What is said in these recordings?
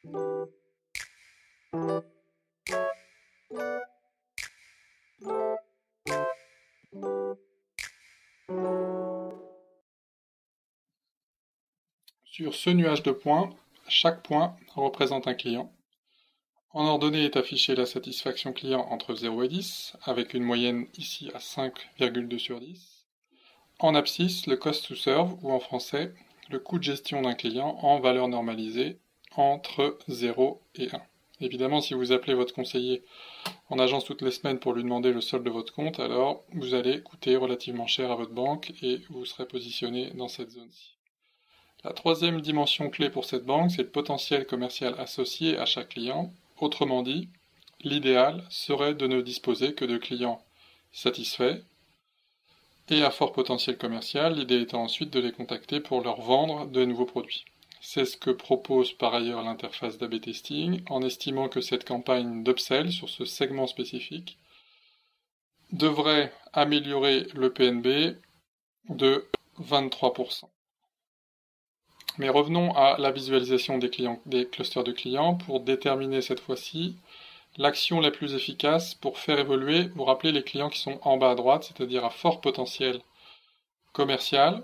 Sur ce nuage de points, chaque point représente un client. En ordonnée est affichée la satisfaction client entre 0 et 10, avec une moyenne ici à 5,2 sur 10. En abscisse, le cost to serve, ou en français, le coût de gestion d'un client en valeur normalisée entre 0 et 1. Évidemment, si vous appelez votre conseiller en agence toutes les semaines pour lui demander le solde de votre compte, alors vous allez coûter relativement cher à votre banque et vous serez positionné dans cette zone-ci. La troisième dimension clé pour cette banque, c'est le potentiel commercial associé à chaque client. Autrement dit, l'idéal serait de ne disposer que de clients satisfaits et à fort potentiel commercial, l'idée étant ensuite de les contacter pour leur vendre de nouveaux produits. C'est ce que propose par ailleurs l'interface d'A/B Testing, en estimant que cette campagne d'upsell sur ce segment spécifique devrait améliorer le PNB de 23%. Mais revenons à la visualisation des clusters de clients pour déterminer cette fois-ci l'action la plus efficace pour faire évoluer, vous rappelez les clients qui sont en bas à droite, c'est-à-dire à fort potentiel commercial,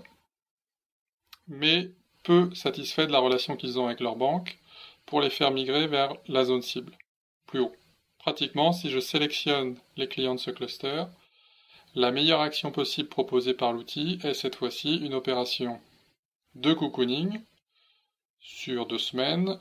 mais peu satisfaits de la relation qu'ils ont avec leur banque, pour les faire migrer vers la zone cible, plus haut. Pratiquement, si je sélectionne les clients de ce cluster, la meilleure action possible proposée par l'outil est cette fois-ci une opération de cocooning sur 2 semaines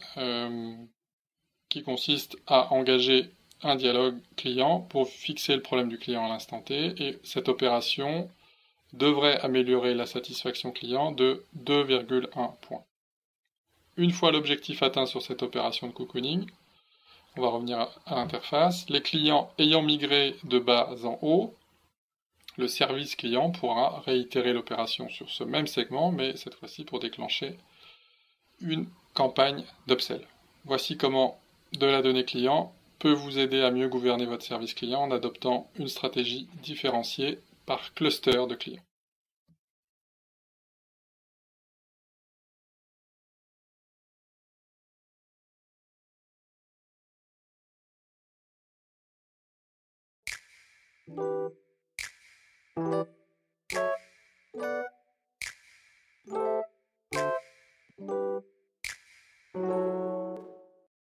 qui consiste à engager un dialogue client pour fixer le problème du client à l'instant T, et cette opération devrait améliorer la satisfaction client de 2,1 points. Une fois l'objectif atteint sur cette opération de cocooning, on va revenir à l'interface. Les clients ayant migré de bas en haut, le service client pourra réitérer l'opération sur ce même segment, mais cette fois-ci pour déclencher une campagne d'upsell. Voici comment de la donnée client peut vous aider à mieux gouverner votre service client en adoptant une stratégie différenciée par cluster de clients.